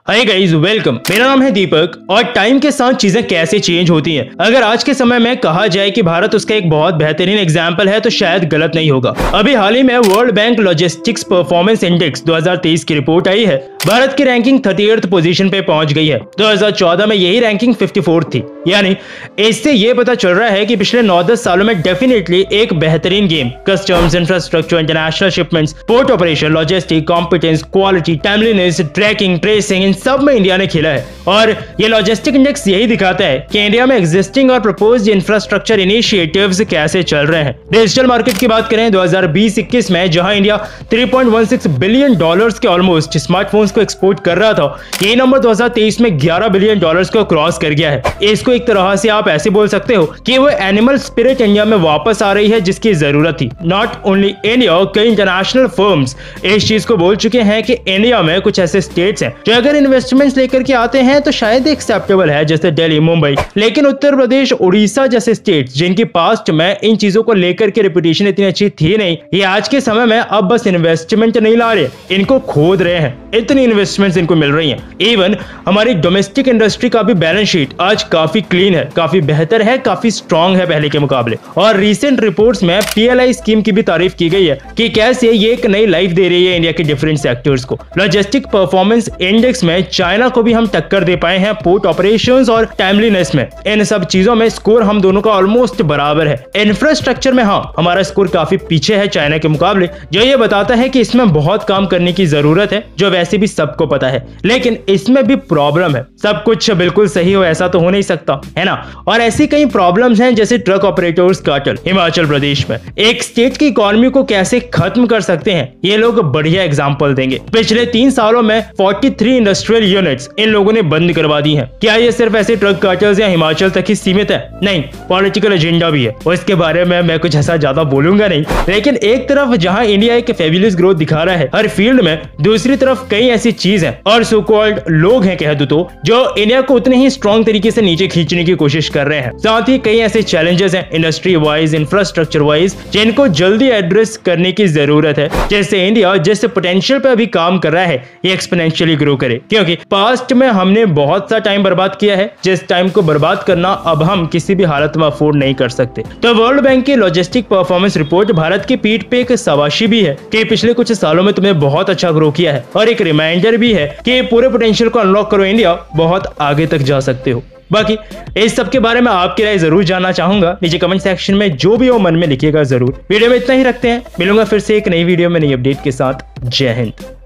Hi guys, welcome. मेरा नाम है दीपक और टाइम के साथ चीजें कैसे चेंज होती हैं। अगर आज के समय में कहा जाए कि भारत उसका एक बहुत बेहतरीन एग्जाम्पल है तो शायद गलत नहीं होगा। अभी हाल ही में world bank logistics performance index 2023 की रिपोर्ट आई है। भारत की रैंकिंग 38th पोजीशन पे पहुंच गई है। 2014 में यही रैंकिंग 54th थी। यानी इससे ये पता चल रहा है कि पिछले 9-10 सालों में डेफिनेटली एक बेहतरीन game customs, infrastructure, international shipments, port operation, logistic, competence, quality, timeliness, tracking, tracing, सब में इंडिया ने खेला है। और ये लॉजिस्टिक इंडेक्स यही दिखाता है कि इंडिया में एग्जिस्टिंग और प्रपोज्ड इंफ्रास्ट्रक्चर इनिशिएटिव्स कैसे चल रहे हैं। डिजिटल मार्केट की बात करें 2020-21 में, जहां इंडिया $3.16 बिलियन के ऑलमोस्ट स्मार्टफोन्स को एक्सपोर्ट कर रहा था, ये नंबर 2023 में $11 बिलियन को क्रॉस कर गया है। इसको एक तरह से आप ऐसे बोल सकते हो कि वो एनिमल स्पिरिट इंडिया में वापस आ रही है जिसकी जरूरत थी। नॉट ओनली इंडिया, कई इंटरनेशनल फर्म्स इस चीज को बोल चुके हैं कि इंडिया में कुछ ऐसे स्टेट्स हैं जो अगर इन्वेस्टमेंट्स लेकर के आते हैं तो शायद एक्सेप्टेबल है, जैसे दिल्ली, मुंबई। लेकिन उत्तर प्रदेश, उड़ीसा जैसे स्टेट्स जिनकी पास्ट में इन चीजों को लेकर के रेपुटेशन इतनी अच्छी थी नहीं, ये आज के समय में अब बस इन्वेस्टमेंट नहीं ला रहे, इनको खोद रहे हैं। इतनी इन्वेस्टमेंट्स इनको मिल रही हैं। इवन हमारी डोमेस्टिक इंडस्ट्री का भी बैलेंस शीट आज काफी क्लीन है, काफी बेहतर है, काफी स्ट्रॉन्ग है पहले के मुकाबले। और रिसेंट रिपोर्ट्स में पीएलआई स्कीम की भी तारीफ की गई है कि कैसे ये एक नई लाइफ दे रही है इंडिया के डिफरेंट सेक्टर्स को। लॉजिस्टिक परफॉर्मेंस इंडेक्स में चाइना को भी हम टक्कर दे पाए हैं पोर्ट ऑपरेशंस और टाइमलीनेस में। इन सब चीजों में स्कोर हम दोनों का ऑलमोस्ट बराबर है। इंफ्रास्ट्रक्चर में हाँ, हमारा स्कोर काफी पीछे है चाइना के मुकाबले, जो ये बताता है कि इसमें बहुत काम करने की जरूरत है, जो वैसे भी सबको पता है। लेकिन इसमें भी प्रॉब्लम है। सब कुछ बिल्कुल सही हो ऐसा तो हो नहीं सकता, है ना। और ऐसी कई प्रॉब्लम्स हैं, जैसे truck operators cartel Himachal Pradesh में एक स्टेट की इकोनॉमी को कैसे खत्म कर सकते हैं, ये लोग बढ़िया एग्जांपल देंगे। पिछले 3 सालों में 43 इंडस्ट्रियल यूनिट्स इन लोगों ने बंद करवा दी हैं। क्या ये सिर्फ ऐसे ट्रक कार्टेल्स या हिमाचल तक ही सीमित है? नहीं, पॉलिटिकल एजेंडा भी है और इसके बारे में मैं कुछ ऐसा ज्यादा बोलूंगा नहीं। लेकिन एक तरफ जहां इंडिया एक फेबुलस ग्रोथ दिखा रहा है हर फील्ड में, दूसरी तरफ कई ऐसी चीज है और सो कॉल्ड लोग हैं कह दो तो, जो इंडिया को उतने ही स्ट्रॉन्ग तरीके से नीचे खींचने की कोशिश कर रहे हैं। साथ ही कई ऐसे चैलेंजेस हैं इंडस्ट्री वाइज, इंफ्रास्ट्रक्चर वाइज, जिनको जल्दी एड्रेस करने की जरूरत है, जैसे इंडिया जिस पोटेंशियल पे अभी काम कर रहा है ये एक्सपोनेंशियली ग्रो करे। क्योंकि पास्ट में हमने बहुत सा टाइम बर्बाद किया है, जिस टाइम को बर्बाद करना अब हम किसी भी हालत में अफोर्ड नहीं कर सकते। तो वर्ल्ड बैंक की लॉजिस्टिक परफॉर्मेंस रिपोर्ट भारत की पीठ पे एक शाबाशी भी है कि पिछले कुछ सालों में तुमने बहुत अच्छा ग्रो किया है, और एक रिमाइंडर भी है कि पूरे पोटेंशियल को अनलॉक करो, इंडिया बहुत आगे तक जा सकते हो। बाकी इस सब के बारे में आपकी राय जरूर जानना चाहूंगा। नीचे कमेंट सेक्शन में जो भी हो मन में लिखिएगा जरूर। वीडियो में इतना ही रखते हैं, मिलूंगा फिर से एक नई वीडियो में नई अपडेट के साथ। जय हिंद।